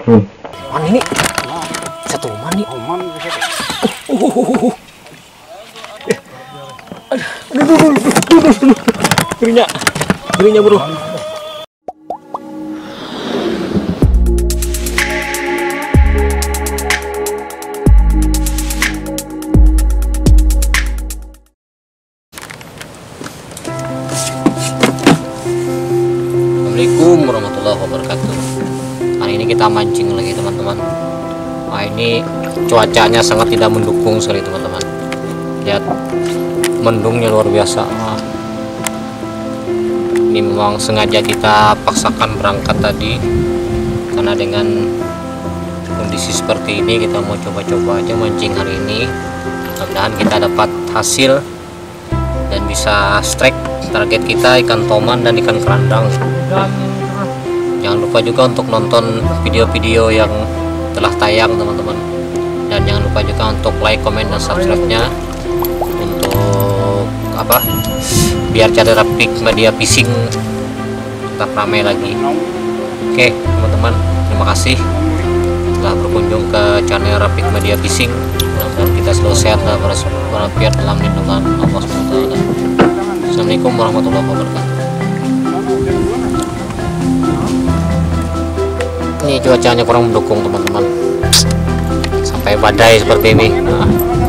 Man ini satu man nih. Gerinya bro. Assalamualaikum warahmatullahi wabarakatuh. Hari ini kita mancing lagi teman-teman. Nah ini cuacanya sangat tidak mendukung sekali teman-teman. Lihat mendungnya luar biasa. Nah, ini memang sengaja kita paksakan berangkat tadi karena dengan kondisi seperti ini kita mau coba-coba aja mancing hari ini. Mudah-mudahan kita dapat hasil dan bisa strike target kita ikan toman dan ikan kerandang. Dan jangan lupa juga untuk nonton video-video yang telah tayang teman-teman, dan jangan lupa juga untuk like, comment, dan subscribe-nya untuk apa, biar channel Rapik Media Fishing tetap ramai lagi. Oke teman-teman, terima kasih telah berkunjung ke channel Rapik Media Fishing. Mudah-mudahan kita selalu sehat dan berlapiat dalam lindungan Allah SWT. Assalamualaikum warahmatullahi wabarakatuh. Ini cuacanya kurang mendukung teman-teman, sampai badai seperti ini. Nah.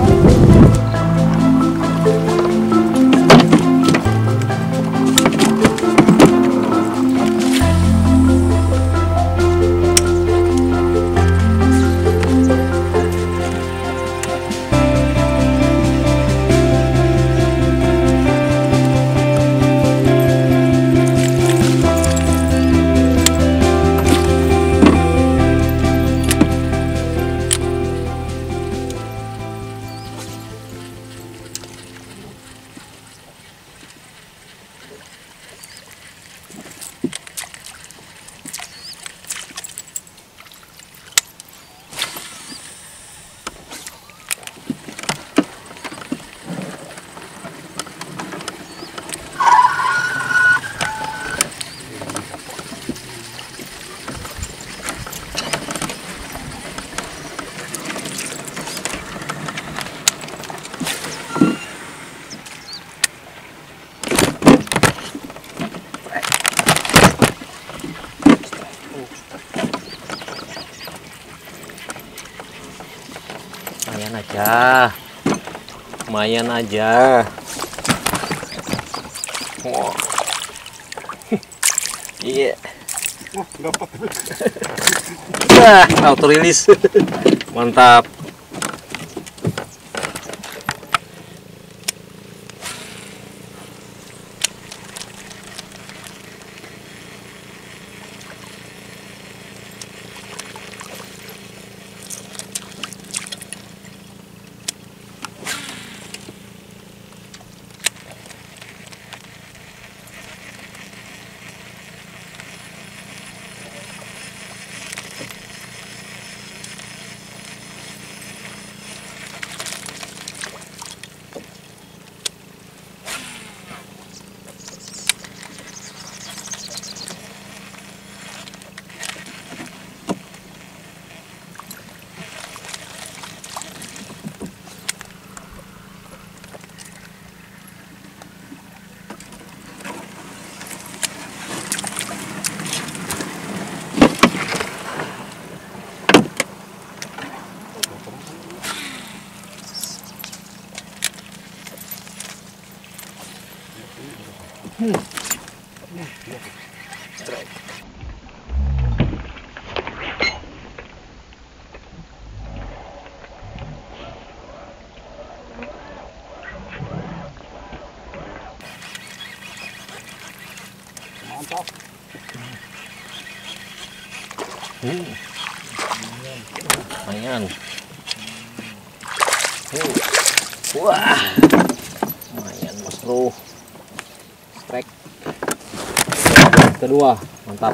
Lumayan aja. Wow. Iya. Wah, dapat. Auto release. Mantap. Mantap. Lumayan. Wah, lumayan mas bro. Strike kedua, mantap.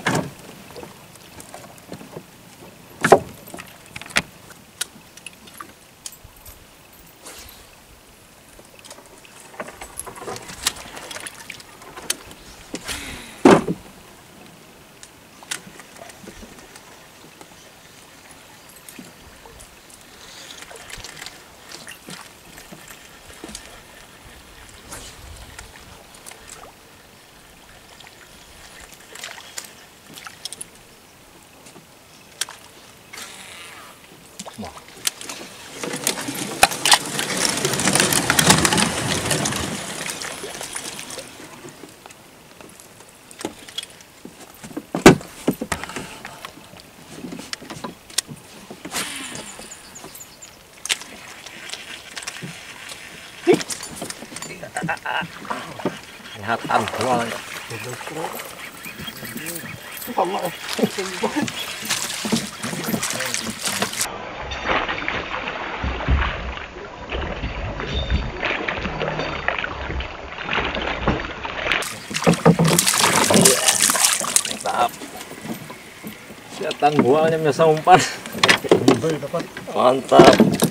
Kelihatan buang. Mantap. Kelihatan buahnya biasa umpan. Mantap.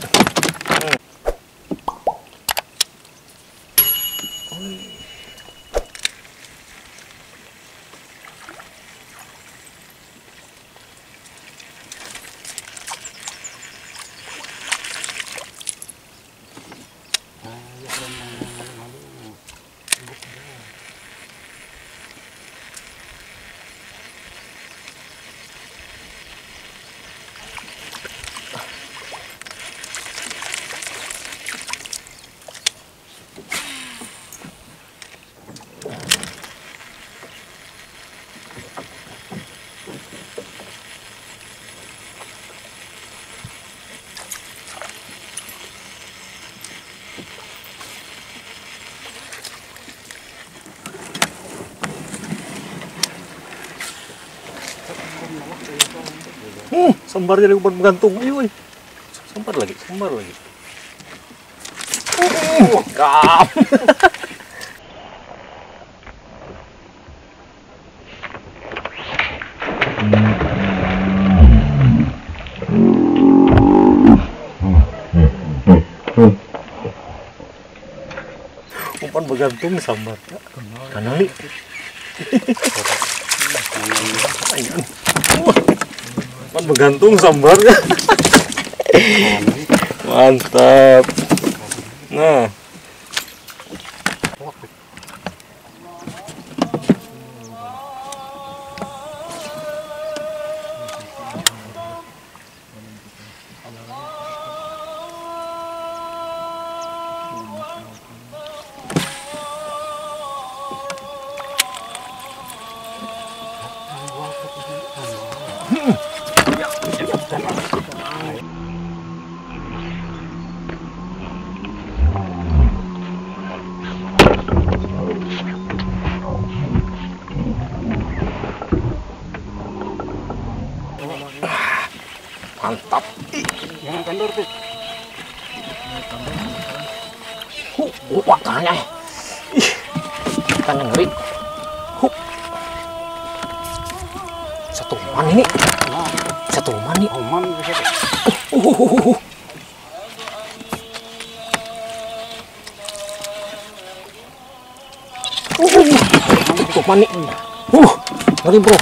Sambar jadi umpan menggantung. Ayo, sambar lagi, sambar lagi. Kap. Umpan bergantung sambar. Kanan nih. Umpan bergantung sambarnya. Mantap. Nah. Mantap. Jangan kendor tuh. Wah, tangannya. Tangan ngeri. Satu umpan ini. Satu umpan nih. Oman bisa. Umpan nih. Ngeri bro.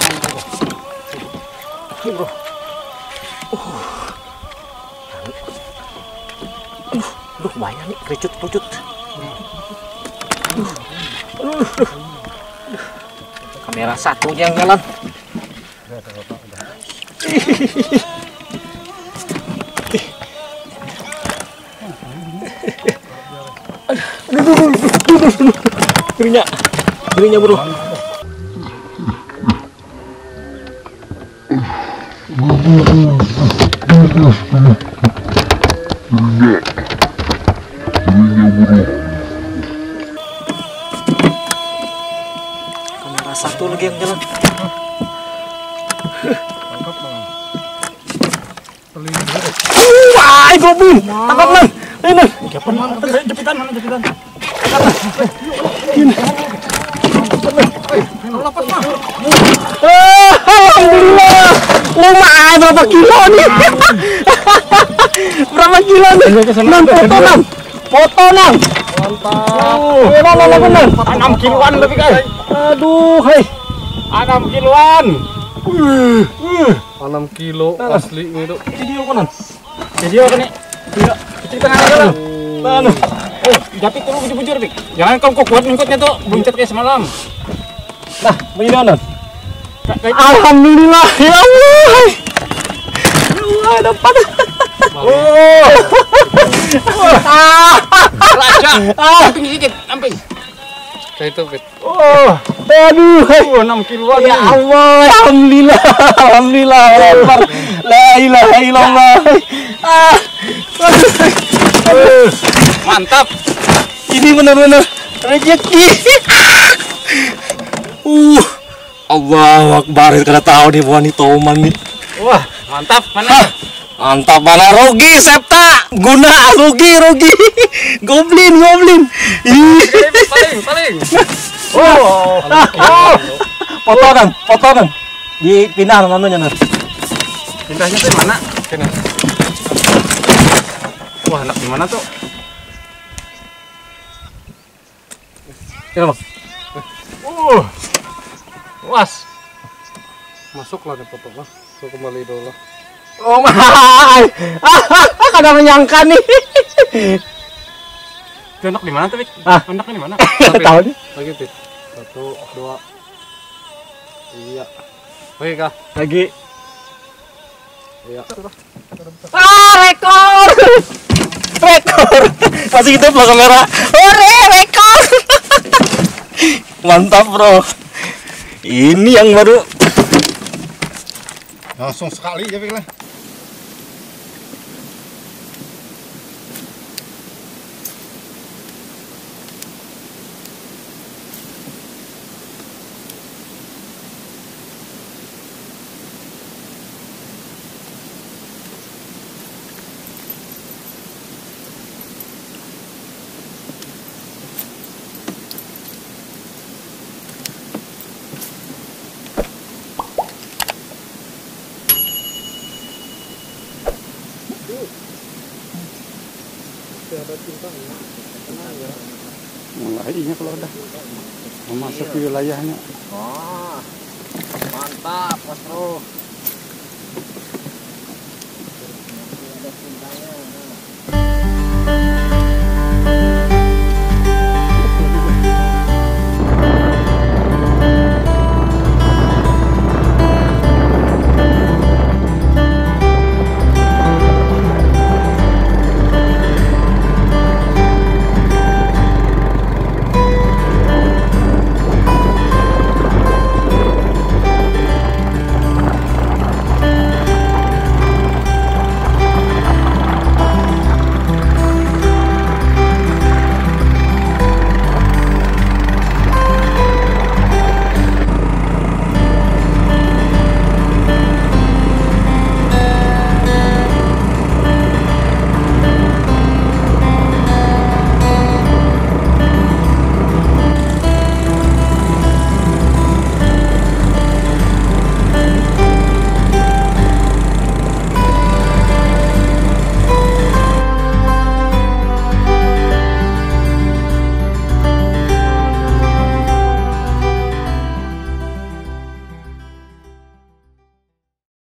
Ngeri bro. Aduh, banyak nih, kerucut. Kamera satu aja yang jalan. Gerinya bro. Kamera satu lagi yang jalan. Wah, gobi. Tangkap man. Ini. Jepitan mana jepitan? Alhamdulillah. Lumayan berapa kilo nih? Berapa kilo nih? 6 foto 6. Mantap. 6 kiloan lebih guys. Aduh, hei. 6 kiloan. 6 kilo asli itu. Video kanan. Video kan nih. Tidak. Kecil tengah aja lah. Japit dulu bujur-bujur dik. Jangan kau kuat ngikutnya tuh. Buncet kayak semalam. Nah, begini. Alhamdulillah, ya Allah. Ya Allah, dapat. Oh. Raja. Amping sedikit, amping. Kayak itu, Pit. Oh. Aduh. 6 kiloan. Ya Allah, alhamdulillah. Alhamdulillah. La ilaha illallah. Mantap. Ini benar-benar rezeki. Allahu Akbar, kada tahu nih buah toman nih. Wah, mantap. Mana? Mantap, mana rugi Septa. Guna rugi. Goblin. Paling. Oh. Potongan. Di pindah anunya nih. Pindahnya tuh mana? Kena. Wah, enak di mana tuh? Kira, Bang. Was. Masuklah di potong lah. So kembali dulu lah. Oh my. Kada menyangka nih. Itu enak di mana tuh, Pik? Enaknya di mana? Tahu nih. Lagi, Pit. 1, 2. Iya. Oke, Kak. Lagi. Iya. Rekor. Masih hidup loh kamera. Rekor. Mantap, Bro. Ini yang baru. Langsung sekali ya, Pik lah. Mulainya kalau udah memasuki wilayahnya. Mantap, Mas Bro.